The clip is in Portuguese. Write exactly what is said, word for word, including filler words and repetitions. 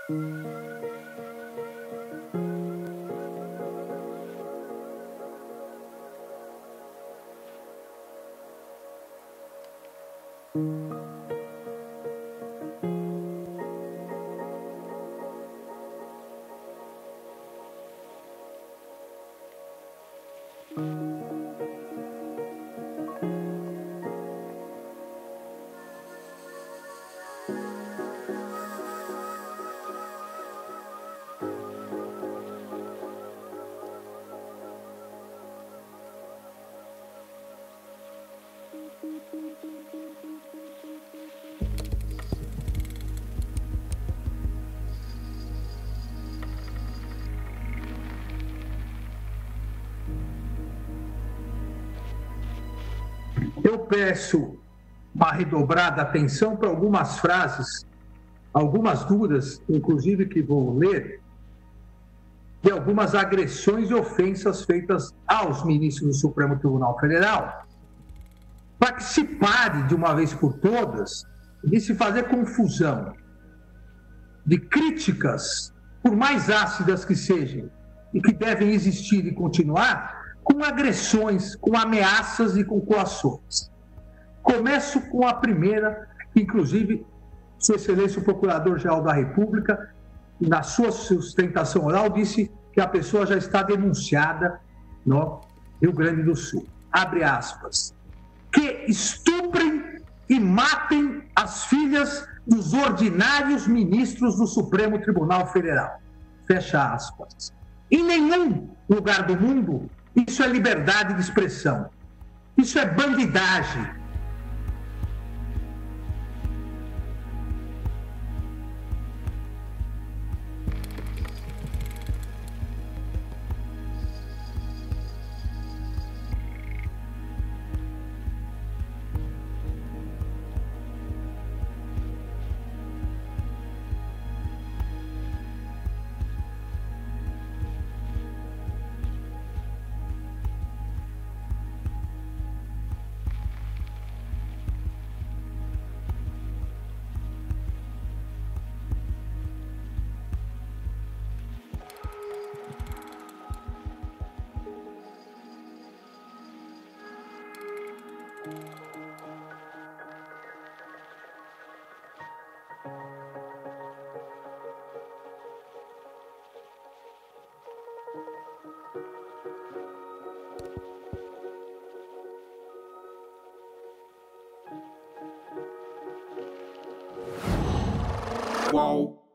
Eu peço uma redobrada atenção para algumas frases, algumas dúvidas, inclusive que vou ler, de algumas agressões e ofensas feitas aos ministros do Supremo Tribunal Federal, para que se pare de uma vez por todas de se fazer confusão de críticas, por mais ácidas que sejam, e que devem existir e continuar, com agressões, com ameaças e com coações. Começo com a primeira, que inclusive Sua Excelência o Procurador-Geral da República, na sua sustentação oral, disse que a pessoa já está denunciada no Rio Grande do Sul. Abre aspas. Que estuprem e matem as filhas dos ordinários ministros do Supremo Tribunal Federal. Fecha aspas. Em nenhum lugar do mundo isso é liberdade de expressão. Isso é bandidagem. Whoa.